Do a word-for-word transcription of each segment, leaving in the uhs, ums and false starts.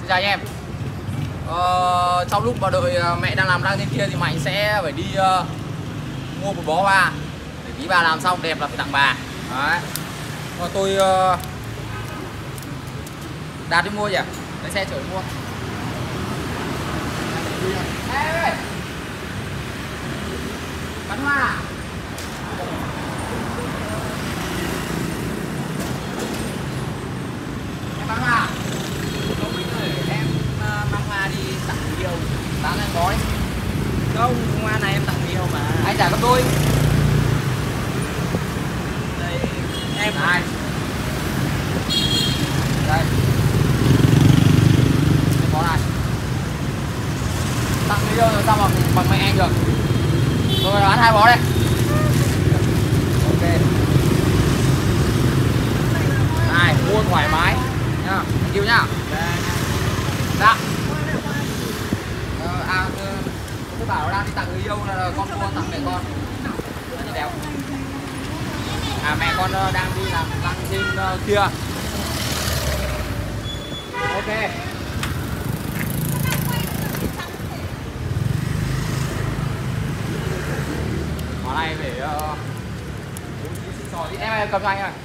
Xin chào anh em. Ờ, trong lúc mà đợi mẹ đang làm răng trên kia thì Mạnh sẽ phải đi uh, mua một bó hoa để tí bà làm xong đẹp là phải tặng bà. Đấy. Còn tôi uh, Đạt đi mua nhỉ? Lấy xe chở đi mua. Ê, ê. Bắn hoa à? Em bắn hoa à? Không biết rồi, em uh, mang hoa đi tặng người yêu. Tặng em gói. Không, hoa này em tặng người yêu mà. Anh trả gấp đôi. Đây, em này. Đây. Cái bó này. Tặng người yêu rồi sao mà bằng mẹ anh được. Tôi bán hai bó đây. Ok. Này, mua thoải mái nhá. Thank you nhá. Dạ. Ờ, à, tôi bảo đang đi tặng người yêu là con mua tặng mẹ con. Đi đéo. À, mẹ con đang đi làm răng trên uh, kia. Ok. Món này phải uh, tí em ơi, cầm cho anh ơi.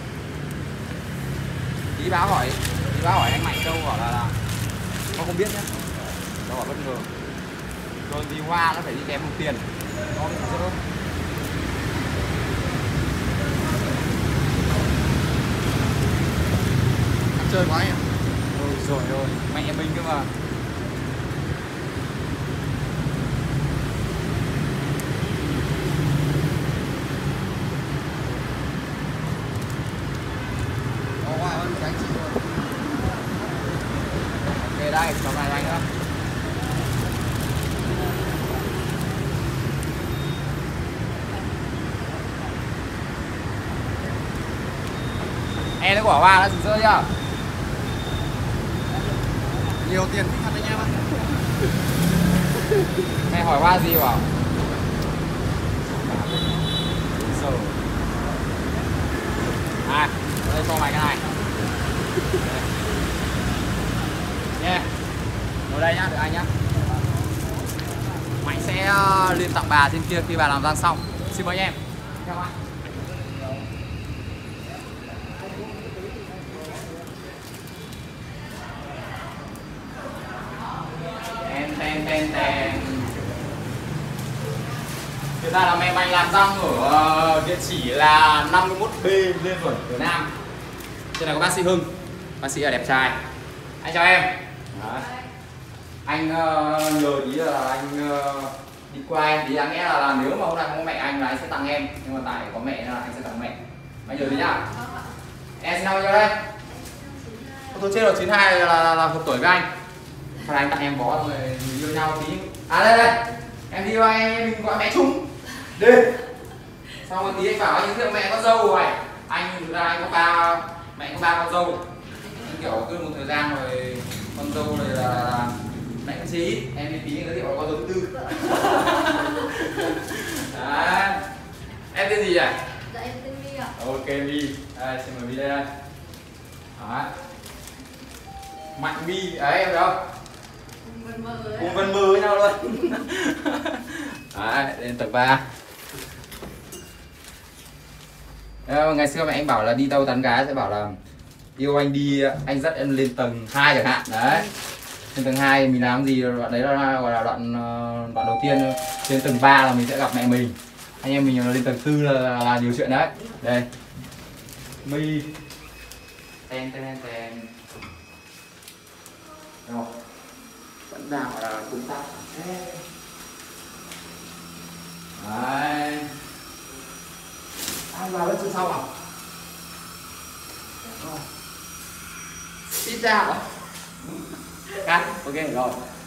Tí báo hỏi, tí báo hỏi anh Mạnh đâu bảo là, là con không biết nhé. Nó bảo bất ngờ. Rồi vì hoa nó phải đi kèm một tiền. Nó mới sơ. Ăn chơi quá em. Ôi rồi rồi, mẹ mình cơ mà. Ok đây, trong này anh nữa. Em nó quả hoa nó rực rỡ chưa? Nhiều tiền thích ăn anh em ạ. Mẹ hỏi hoa gì bảo? Rồi. À, đây cho mày cái này. Yeah. Ngồi đây nhá, được anh nhá. Mạnh sẽ uh, lên tặng bà trên kia khi bà làm răng xong. Xin mời anh em. Chào anh. Ten ten ten ten. Hiện tại là mẹ Mạnh làm răng ở uh, địa chỉ là năm mươi mốt B Lê Duẩn, Việt Nam. Trên này có bác sĩ Hưng. Bác sĩ là đẹp trai. Anh chào em. Đấy. Anh uh, nhờ tí là anh uh, đi qua em tí, đáng nghĩa là, là nếu mà hôm nay không có mẹ anh là anh sẽ tặng em, nhưng mà tại có mẹ nên là anh sẽ tặng mẹ. Anh nhờ tí nhá. Em sinh năm bao nhiêu đây? Tôi trên là chín hai là, là, là hợp tuổi với anh. Thôi anh tặng em bó rồi mình yêu nhau tí. À đây đây. Em đi qua em mình gọi mẹ chung. Đi. Xong rồi tí anh bảo anh giới thiệu mẹ con dâu rồi. Anh thực ra anh có ba mẹ có ba con dâu. Anh kiểu cứ một thời gian rồi con dâu này là, là mẹ con chí, em đi tí giới thiệu là con dâu thứ tư. Đấy. Em tên gì vậy? Dạ em tên My ạ. Ok My. Đây xin mời My đây đây. Đấy. Mạnh My, đấy em thấy không? Cùng Vân Mơ ấy. Cùng Vân Mơ với nhau luôn. Đấy, lên tầng ba. Đấy, ngày xưa mẹ anh bảo là đi đâu tán gái sẽ bảo là yêu anh đi, anh dắt em lên tầng hai chẳng hạn. Đấy. Trên tầng hai mình làm gì, đoạn đấy là gọi là đoạn đoạn đầu tiên. Trên tầng ba là mình sẽ gặp mẹ mình. Anh em mình lên tầng tư là, là nhiều chuyện đấy. Đây. My. Ten ten ten. Rồi. Vẫn đang gọi là công tác. Đấy. Anh vào lớp chưa xong à? Rồi. Xin chào. Cắt. Ok rồi.